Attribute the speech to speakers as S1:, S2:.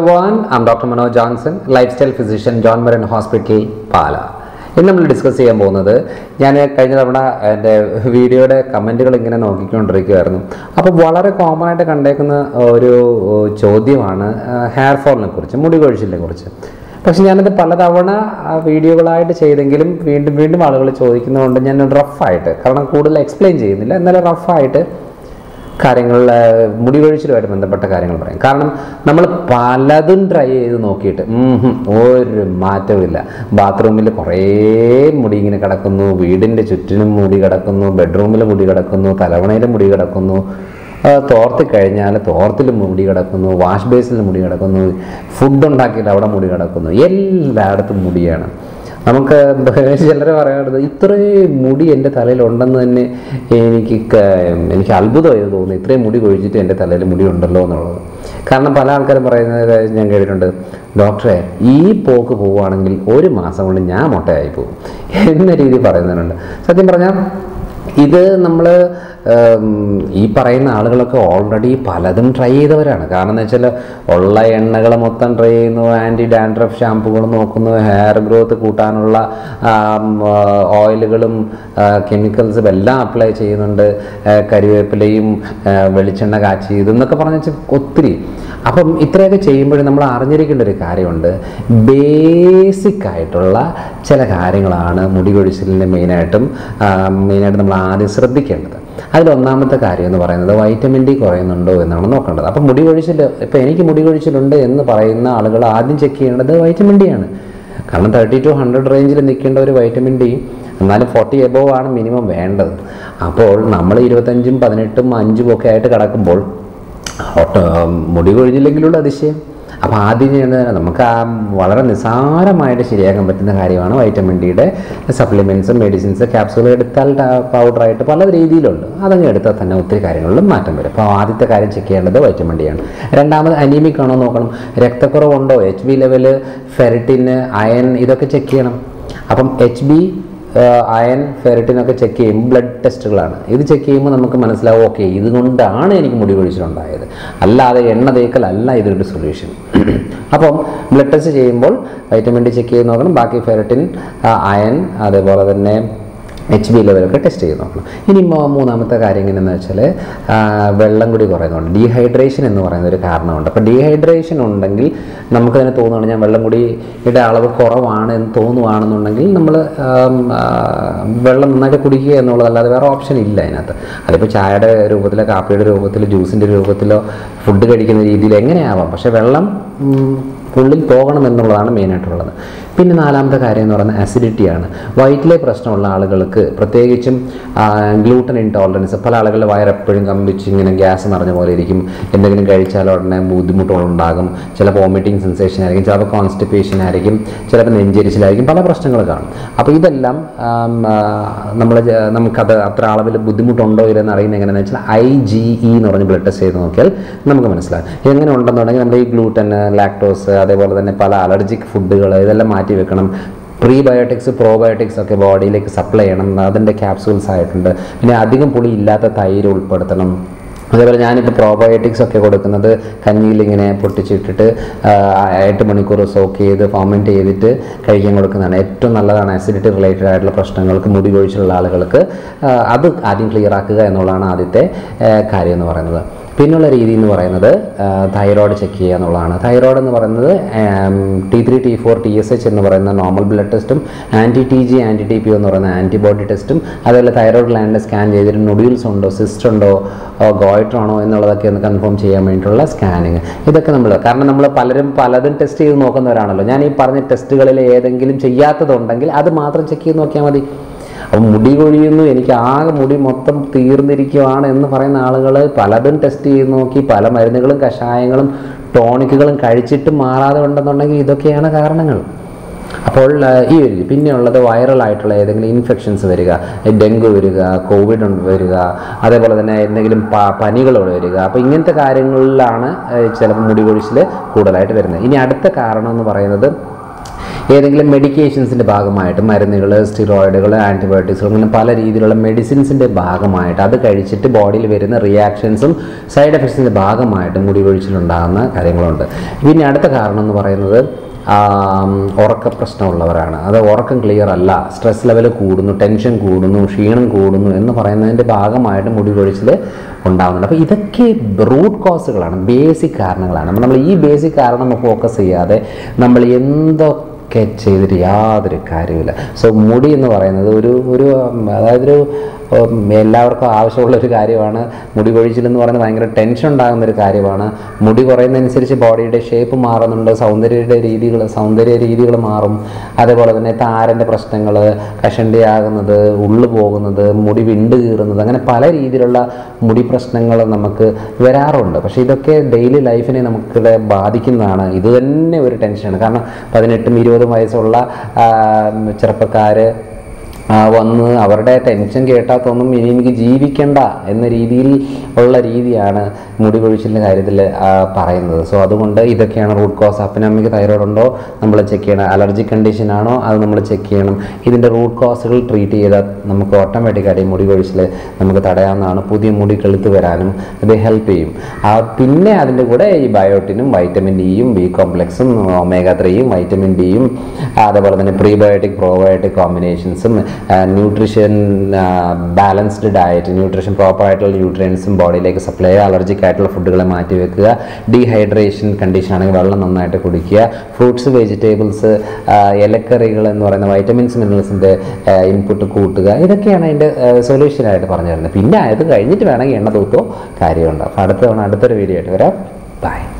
S1: everyone, I'm Dr. Manoj Johnson, lifestyle physician, John Marin Hospital, Pala. ഇന്ന് നമ്മൾ discuss ചെയ്യാൻ പോകുന്നത്, ഞാൻ കഴിഞ്ഞ തവണ എൻ്റെ വീഡിയോയുടെ കമൻറ്റുകൾ ഇങ്ങനെ നോക്കിക്കൊണ്ടിരിക്കുകയായിരുന്നു. അപ്പോൾ വളരെ കോമൺ ആയിട്ട് കണ്ടേക്കുന്ന ഒരു ചോദ്യമാണ് ഹെയർ ഫോളിനെ കുറിച്ച്, മുടി കൊഴിച്ചിലിനെ കുറിച്ച്. പക്ഷെ ഞാനത് പലതവണ വീഡിയോകളായിട്ട് ചെയ്തെങ്കിലും വീണ്ടും വീണ്ടും ആളുകൾ ചോദിക്കുന്നതുകൊണ്ട് ഞാൻ റഫായിട്ട്, കാരണം കൂടുതൽ എക്സ്പ്ലെയിൻ ചെയ്യുന്നില്ല, എന്നാലും റഫായിട്ട് കാര്യങ്ങൾ മുടി കൊഴിച്ചിലുമായിട്ട് ബന്ധപ്പെട്ട കാര്യങ്ങൾ പറയും. കാരണം നമ്മൾ പലതും ട്രൈ ചെയ്ത് നോക്കിയിട്ട് ഒരു മാറ്റമില്ല. ബാത്റൂമിൽ കുറേ മുടി ഇങ്ങനെ കിടക്കുന്നു, വീടിൻ്റെ ചുറ്റിനും മുടി കിടക്കുന്നു, ബെഡ്റൂമിൽ മുടി കിടക്കുന്നു, തലവണയിൽ മുടി കിടക്കുന്നു, തോർത്തി കഴിഞ്ഞാൽ തോർത്തിൽ മുടി കിടക്കുന്നു, വാഷ് ബേസിൽ മുടി കിടക്കുന്നു, ഫുഡ് ഉണ്ടാക്കിയിട്ട് അവിടെ മുടി കിടക്കുന്നു, എല്ലായിടത്തും മുടിയാണ്. നമുക്ക് ചിലർ പറയാറുണ്ട്, ഇത്രയും മുടി എൻ്റെ തലയിലുണ്ടെന്ന് തന്നെ എനിക്ക് അത്ഭുതമായി തോന്നുന്നു, ഇത്രയും മുടി കൊഴിച്ചിട്ട് എൻ്റെ തലയിൽ മുടി ഉണ്ടല്ലോ എന്നുള്ളത്. കാരണം പല ആൾക്കാരും പറയുന്നത് ഞാൻ കേട്ടിട്ടുണ്ട്, ഡോക്ടറെ ഈ പോക്ക് പോവുകയാണെങ്കിൽ ഒരു മാസം കൊണ്ട് ഞാൻ മൊട്ടയായി പോകും എന്ന രീതി പറയുന്നവരുണ്ട്. സത്യം പറഞ്ഞാൽ ഇത് നമ്മൾ ഈ പറയുന്ന ആളുകളൊക്കെ ഓൾറെഡി പലതും ട്രൈ ചെയ്തവരാണ്. കാരണം എന്ന് വെച്ചാൽ ഉള്ള എണ്ണകൾ മൊത്തം ട്രൈ ചെയ്യുന്നു, ആൻറ്റി ഡാൻഡ്രഫ് ഷാമ്പുകൾ നോക്കുന്നു, ഹെയർ ഗ്രോത്ത് കൂട്ടാനുള്ള ഓയിലുകളും കെമിക്കൽസും എല്ലാം അപ്ലൈ ചെയ്യുന്നുണ്ട്, കരിവേപ്പിലയും വെളിച്ചെണ്ണ കാച്ചി ഇതെന്നൊക്കെ പറഞ്ഞു വെച്ചാൽ ഒത്തിരി. അപ്പം ഇത്രയൊക്കെ ചെയ്യുമ്പോഴും നമ്മൾ അറിഞ്ഞിരിക്കേണ്ട ഒരു കാര്യമുണ്ട്, ബേസിക്കായിട്ടുള്ള ചില കാര്യങ്ങളാണ് മുടി കൊഴിച്ചിലിൻ്റെ മെയിനായിട്ട് നമ്മൾ ആദ്യം ശ്രദ്ധിക്കേണ്ടത്. അതിലൊന്നാമത്തെ കാര്യം എന്ന് പറയുന്നത് വൈറ്റമിൻ ഡി കുറയുന്നുണ്ടോ എന്നാണ് നോക്കേണ്ടത്. അപ്പം മുടി കൊഴിച്ചിൽ, ഇപ്പോൾ എനിക്ക് മുടി കൊഴിച്ചിലുണ്ട് എന്ന് പറയുന്ന ആളുകൾ ആദ്യം ചെക്ക് ചെയ്യേണ്ടത് വൈറ്റമിൻ ഡി ആണ്. കാരണം 30 to 100 റേഞ്ചിൽ നിൽക്കേണ്ട ഒരു വൈറ്റമിൻ ഡി, എന്നാലും 40 എബോവ് ആണ് മിനിമം വേണ്ടത്. അപ്പോൾ നമ്മൾ 25, 18, 5 ഒക്കെ ആയിട്ട് കിടക്കുമ്പോൾ മുടി കൊഴിഞ്ഞില്ലെങ്കിലുള്ള അതിശയം. അപ്പോൾ ആദ്യം ചെയ്യുന്നത് നമുക്ക് വളരെ നിസ്സാരമായിട്ട് ശരിയാക്കാൻ പറ്റുന്ന കാര്യമാണ് വൈറ്റമിൻ ഡിയുടെ സപ്ലിമെൻറ്റ്സും മെഡിസിൻസ് ക്യാപ്സൂൾ എടുത്താൽ പൗഡറായിട്ട് പല രീതിയിലുണ്ട്, അതങ്ങ് എടുത്താൽ തന്നെ ഒത്തിരി കാര്യങ്ങളിലും മാറ്റം വരും. അപ്പോൾ ആദ്യത്തെ കാര്യം ചെക്ക് ചെയ്യേണ്ടത് വൈറ്റമിൻ ഡി ആണ്. രണ്ടാമത് അനീമിക് ആണോ നോക്കണം, രക്തക്കുറവുണ്ടോ, HB ലെവല്, ഫെറിറ്റിന്, അയൺ ഇതൊക്കെ ചെക്ക് ചെയ്യണം. അപ്പം HB, അയൺ, ഫെറിറ്റിനൊക്കെ ചെക്ക് ചെയ്യുമ്പോൾ ബ്ലഡ് ടെസ്റ്റുകളാണ്. ഇത് ചെക്ക് ചെയ്യുമ്പോൾ നമുക്ക് മനസ്സിലാവും, ഓക്കെ ഇതുകൊണ്ടാണ് എനിക്ക് മുടി കൊഴിച്ചിലുണ്ടായത്, അല്ലാതെ എണ്ണ തേക്കലല്ല ഇതൊരു സൊല്യൂഷൻ. അപ്പം ബ്ലഡ് ടെസ്റ്റ് ചെയ്യുമ്പോൾ വൈറ്റമിൻ ഡി ചെക്ക് ചെയ്ത് നോക്കണം, ബാക്കി ഫെറിറ്റിൻ, അയൺ, അതേപോലെ തന്നെ HB ലെവലൊക്കെ ടെസ്റ്റ് ചെയ്ത് നോക്കണം. ഇനി മൂന്നാമത്തെ കാര്യം എങ്ങനെയെന്ന് വെച്ചാൽ വെള്ളം കൂടി കുറയുന്നുണ്ട്. ഡീഹൈഡ്രേഷൻ എന്ന് പറയുന്ന ഒരു കാരണമുണ്ട്. അപ്പോൾ ഡീഹൈഡ്രേഷൻ ഉണ്ടെങ്കിൽ നമുക്ക് തന്നെ തോന്നുകയാണ്, ഞാൻ വെള്ളം കൂടിയുടെ അളവ് കുറവാണ് എന്ന് തോന്നുകയാണെന്നുണ്ടെങ്കിൽ നമ്മൾ വെള്ളം നന്നായിട്ട് കുടിക്കുക എന്നുള്ളതല്ലാതെ വേറെ ഓപ്ഷൻ ഇല്ല അതിനകത്ത്. അതിപ്പോൾ ചായയുടെ രൂപത്തിലോ കാപ്പിയുടെ രൂപത്തിലോ ജ്യൂസിൻ്റെ രൂപത്തിലോ ഫുഡ് കഴിക്കുന്ന രീതിയിൽ എങ്ങനെയാവാം, പക്ഷേ വെള്ളം ഉള്ളിൽ പോകണം എന്നുള്ളതാണ് മെയിനായിട്ടുള്ളത്. പിന്നെ നാലാമത്തെ കാര്യം എന്ന് പറയുന്നത് അസിഡിറ്റിയാണ്. വയറ്റിലെ പ്രശ്നമുള്ള ആളുകൾക്ക്, പ്രത്യേകിച്ചും ഗ്ലൂട്ടൻ ഇൻടോളറൻസ്, പല ആളുകളുടെ വയറെപ്പോഴും കമ്പിച്ച് ഇങ്ങനെ ഗ്യാസ് നിറഞ്ഞ പോലെ ഇരിക്കും, എന്തെങ്കിലും കഴിച്ചാൽ ഉടനെ ബുദ്ധിമുട്ടുകളുണ്ടാകും, ചിലപ്പോൾ വോമിറ്റിംഗ് സെൻസേഷൻ ആയിരിക്കും, ചിലപ്പോൾ കോൺസ്റ്റിപ്പേഷൻ ആയിരിക്കും, ചിലപ്പോൾ നെഞ്ചരിച്ചിലായിരിക്കും, പല പ്രശ്നങ്ങൾ കാണും. അപ്പോൾ ഇതെല്ലാം നമുക്കത് അത്ര അളവിൽ ബുദ്ധിമുട്ടുണ്ടോ ഇല്ലെന്ന് അറിയുന്നത് എങ്ങനെയാണെന്ന് വെച്ചാൽ IgE എന്ന് പറഞ്ഞ് ബ്ലഡ് ടെസ്റ്റ് ചെയ്ത് നോക്കിയാൽ നമുക്ക് മനസ്സിലാകും. എങ്ങനെ ഉണ്ടെന്നുണ്ടെങ്കിൽ നമ്മുടെ ഈ ഗ്ലൂട്ടൻ, ലാക്ടോസ്, അതേപോലെ തന്നെ പല അലർജിക് ഫുഡുകൾ ഇതെല്ലാം മാറ്റി വെക്കണം. പ്രീബയോട്ടിക്സ്, പ്രോബയോട്ടിക്സ് ഒക്കെ ബോഡിയിലേക്ക് സപ്ലൈ ചെയ്യണം, അതിൻ്റെ ക്യാപ്സൂൾസ് ആയിട്ടുണ്ട്. പിന്നെ അധികം പുളി ഇല്ലാത്ത തൈര് ഉൾപ്പെടുത്തണം. അതേപോലെ ഞാനിപ്പോൾ പ്രോബയോട്ടിക്സ് ഒക്കെ കൊടുക്കുന്നത് കഞ്ഞിയിൽ ഇങ്ങനെ പൊട്ടിച്ചിട്ടിട്ട് 8 മണിക്കൂർ സോക്ക് ചെയ്ത് ഫെർമെൻറ്റ് ചെയ്തിട്ട് കഴിക്കാൻ കൊടുക്കുന്നതാണ്. ഏറ്റവും നല്ലതാണ് ആസിഡിറ്റി റിലേറ്റഡ് ആയിട്ടുള്ള പ്രശ്നങ്ങൾക്ക്, മുടി കൊഴിച്ചിലുള്ള ആളുകൾക്ക് അത് ആദ്യം ക്ലിയർ ആക്കുക എന്നുള്ളതാണ് ആദ്യത്തെ കാര്യം എന്ന് പറയുന്നത്. പിന്നുള്ള രീതി എന്ന് പറയുന്നത് തൈറോയ്ഡ് ചെക്ക് ചെയ്യുക എന്നുള്ളതാണ്. തൈറോയ്ഡ് എന്ന് പറയുന്നത് T3, T4, TSH എന്ന് പറയുന്ന നോർമൽ ബ്ലഡ് ടെസ്റ്റും TG, TP എന്ന് പറയുന്ന ആൻറ്റിബോഡി ടെസ്റ്റും, അതുപോലെ തൈറോയ്ഡ് ഗ്ലാൻഡ് സ്കാൻ ചെയ്തിട്ട് നൊഡ്യൂൾസ് ഉണ്ടോ, സിസ്റ്റ് ഉണ്ടോ, ഗോയിറ്റർ ആണോ എന്നുള്ളതൊക്കെ ഒന്ന് കൺഫേം ചെയ്യാൻ വേണ്ടിയിട്ടുള്ള സ്കാനിങ്. ഇതൊക്കെ കാരണം നമ്മൾ പലതും ടെസ്റ്റ് ചെയ്ത് നോക്കുന്നവരാണല്ലോ. ഞാൻ ഈ പറഞ്ഞ ടെസ്റ്റുകളിൽ ഏതെങ്കിലും ചെയ്യാത്തതുണ്ടെങ്കിൽ അത് മാത്രം ചെക്ക് ചെയ്ത് നോക്കിയാൽ മതി. അപ്പം മുടി കൊഴിയുന്നു, എനിക്ക് ആകെ മുടി മൊത്തം തീർന്നിരിക്കുകയാണ് എന്ന് പറയുന്ന ആളുകൾ പലതും ടെസ്റ്റ് ചെയ്ത് നോക്കി, പല മരുന്നുകളും കഷായങ്ങളും ടോണിക്കുകളും കഴിച്ചിട്ട് മാറാതെ ഉണ്ടെന്നുണ്ടെങ്കിൽ ഇതൊക്കെയാണ് കാരണങ്ങൾ. അപ്പോൾ പിന്നെയുള്ളത് വൈറലായിട്ടുള്ള ഏതെങ്കിലും ഇൻഫെക്ഷൻസ് വരിക, ഡെങ്കു വരിക, കോവിഡ് വരിക, അതേപോലെ തന്നെ എന്തെങ്കിലും പനികൾ വരിക. അപ്പോൾ ഇങ്ങനത്തെ കാര്യങ്ങളിലാണ് ചിലപ്പോൾ മുടി കൊഴിച്ചിൽ കൂടുതലായിട്ട് വരുന്നത്. ഇനി അടുത്ത കാരണം എന്ന് പറയുന്നത് ഏതെങ്കിലും മെഡിക്കേഷൻസിൻ്റെ ഭാഗമായിട്ട് മരുന്നുകൾ, സ്റ്റിറോയിഡുകൾ, ആൻറ്റിബയോട്ടിക്സുകൾ, അങ്ങനെ പല രീതിയിലുള്ള മെഡിസിൻസിൻ്റെ ഭാഗമായിട്ട് അത് കഴിച്ചിട്ട് ബോഡിയിൽ വരുന്ന റിയാക്ഷൻസും സൈഡ് എഫക്ട്സിൻ്റെ ഭാഗമായിട്ട് മുടി കൊഴിച്ചിലുണ്ടാകുന്ന കാര്യങ്ങളുണ്ട്. പിന്നെ അടുത്ത കാരണം എന്ന് പറയുന്നത് ഉറക്ക പ്രശ്നമുള്ളവരാണ്. അത് ഉറക്കം ക്ലിയർ അല്ല, സ്ട്രെസ് ലെവൽ കൂടുന്നു, ടെൻഷൻ കൂടുന്നു, ക്ഷീണം കൂടുന്നു എന്ന് പറയുന്നതിൻ്റെ ഭാഗമായിട്ട് മുടി കൊഴിച്ചിൽ ഉണ്ടാകുന്നുണ്ട്. അപ്പോൾ ഇതൊക്കെ റൂട്ട് കോസുകളാണ്, ബേസിക് കാരണങ്ങളാണ്. അപ്പോൾ നമ്മൾ ഈ ബേസിക് കാരണം ഫോക്കസ് ചെയ്യാതെ നമ്മൾ എന്തൊക്കെ ചെയ്തിട്ട് യാതൊരു കാര്യമില്ല. സോ മുടി എന്ന് പറയുന്നത് അതായത് എല്ലാവർക്കും ആവശ്യമുള്ളൊരു കാര്യമാണ്. മുടി കൊഴിച്ചിലെന്ന് പറയുന്നത് ഭയങ്കര ടെൻഷൻ ഉണ്ടാകുന്നൊരു കാര്യമാണ്. മുടി കുറയുന്നതനുസരിച്ച് ബോഡിയുടെ ഷേപ്പ് മാറുന്നുണ്ട്, സൗന്ദര്യ രീതികൾ മാറും. അതേപോലെ തന്നെ താരൻ്റെ പ്രശ്നങ്ങൾ, കഷണ്ടിയാകുന്നത്, ഉള്ളു പോകുന്നത്, മുടി വിണ്ട് കീറുന്നത്, അങ്ങനെ പല രീതിയിലുള്ള മുടി പ്രശ്നങ്ങൾ നമുക്ക് വരാറുണ്ട്. പക്ഷേ ഇതൊക്കെ ഡെയിലി ലൈഫിനെ നമുക്ക് ബാധിക്കുന്നതാണ്. ഇത് തന്നെ ഒരു ടെൻഷനാണ്. കാരണം 18-20 വയസ്സുള്ള ചെറുപ്പക്കാർ വന്ന് അവരുടെ ടെൻഷൻ കേട്ടാൽ തോന്നും ഇനി എനിക്ക് ജീവിക്കണ്ട എന്ന രീതിയിൽ ഉള്ള രീതിയാണ് മുടി കൊഴിച്ചിലിൻ്റെ കാര്യത്തിൽ പറയുന്നത്. സോ അതുകൊണ്ട് ഇതൊക്കെയാണ് റൂട്ട് കോസ്. അപ്പനമ്മയ്ക്ക് തൈറോയ്ഡ് ഉണ്ടോ നമ്മൾ ചെക്ക് ചെയ്യണം, അലർജി കണ്ടീഷൻ ആണോ അത് നമ്മൾ ചെക്ക് ചെയ്യണം. ഇതിൻ്റെ റൂട്ട് കോസുകൾ ട്രീറ്റ് ചെയ്താൽ നമുക്ക് ഓട്ടോമാറ്റിക്കായിട്ട് ഈ മുടി കൊഴിച്ചിൽ നമുക്ക് തടയാവുന്നതാണ്. പുതിയ മുടി കെളുത്ത് വരാനും ഇത് ഹെൽപ്പ് ചെയ്യും. പിന്നെ അതിൻ്റെ കൂടെ ഈ ബയോട്ടിനും വൈറ്റമിൻ ഡിയും ബി കോംപ്ലക്സും omega-3യും വൈറ്റമിൻ ഡിയും അതേപോലെ തന്നെ പ്രീബയോട്ടിക് പ്രോബയോട്ടിക് കോമ്പിനേഷൻസും ന്യൂട്രീഷൻ, ബാലൻസ്ഡ് ഡയറ്റ്, ന്യൂട്രീഷൻ പ്രോപ്പറായിട്ടുള്ള ന്യൂട്രിയൻസും ബോഡിയിലേക്ക് സപ്ലൈ ചെയ്യുക, അലർജിക് ആയിട്ടുള്ള ഫുഡുകളെ മാറ്റി വെക്കുക, ഡീഹൈഡ്രേഷൻ കണ്ടീഷൻ ആണെങ്കിൽ വെള്ളം നന്നായിട്ട് കുടിക്കുക, ഫ്രൂട്ട്സ്, വെജിറ്റബിൾസ്, ഇലക്കറികൾ എന്ന് പറയുന്ന വൈറ്റമിൻസ് മിനറൽസിൻ്റെ ഇൻപുട്ട് കൂട്ടുക. ഇതൊക്കെയാണ് അതിൻ്റെ സൊല്യൂഷനായിട്ട് പറഞ്ഞു തരുന്നത്. പിന്നെ അത് കഴിഞ്ഞിട്ട് വേണമെങ്കിൽ എണ്ണ തൂക്കോ കാര്യമുണ്ട്. അപ്പോൾ അടുത്തൊരു വീഡിയോ ആയിട്ട് വരാം. ബൈ.